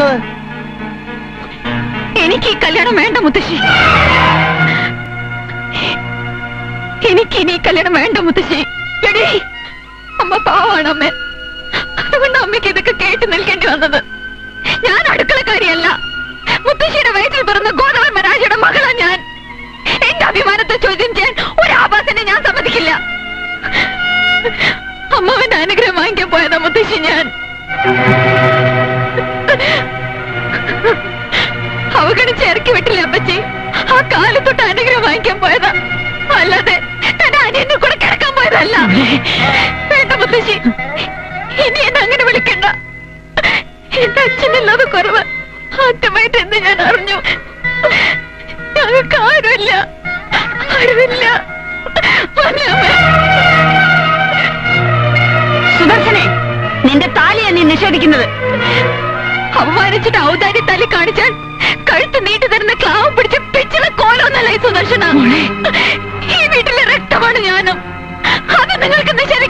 പറയുന്നത്? എനിക്ക് ഈ കല്യാണം വേണ്ട മുത്തശ്ശി. എനിക്ക് ഇനി കല്യാണം വേണ്ട മുത്തശ്ശി. എടീ, അമ്മ പാവാണ് അമ്മ. അതുകൊണ്ട് അമ്മയ്ക്ക് ഇതൊക്കെ കേട്ട് നിൽക്കേണ്ടി വന്നത്. ഞാൻ അടുക്കളക്കാരിയല്ല. മുത്തശ്ശിയുടെ വയറ്റിൽ പിറന്ന ഗോതവൻ മരാജയുടെ മകളാ ഞാൻ. എന്റെ അഭിമാനത്തെ ചോദ്യം ചെയ്യാൻ ഒരു ആഭാസനെ ഞാൻ സമ്മതിക്കില്ല. അമ്മാവന്റെ അനുഗ്രഹം വാങ്ങിക്കാൻ പോയതാ മുത്തശ്ശി ഞാൻ. അവഗണിച്ച് ഇറക്കി വിട്ടില്ല അപ്പച്ചി. ആ കാലത്തൊട്ട് അനുഗ്രഹം വാങ്ങിക്കാൻ പോയതാ, അല്ലാതെ എന്റെ അനിയനെ കൂടെ കിടക്കാൻ പോയതല്ല. വേണ്ട മുത്തശ്ശി, ഇനി എന്നെ അങ്ങനെ വിളിക്കണ്ട. എന്റെ അച്ഛനല്ലാതെ കുറവ് ആദ്യമായിട്ട് എന്ന് ഞാൻ അറിഞ്ഞു. ഞങ്ങൾക്ക് ആരുമില്ല, ആരുമില്ല. സുദർശനെ, നിന്റെ താലിയാ നീ നിഷേധിക്കുന്നത്. അവമാനിച്ചിട്ട് ഔദാര്യ തലി കാണിച്ചാൽ കഴുത്ത് നീട്ടി തരുന്ന ക്ലാവ് പിടിച്ച് പിച്ചില കോലൊന്നല്ല ഈ സുദർശന. ഈ വീട്ടിലെ രക്തമാണ് ഞാനും. അത് നിങ്ങൾക്ക് നിഷേധിക്കാൻ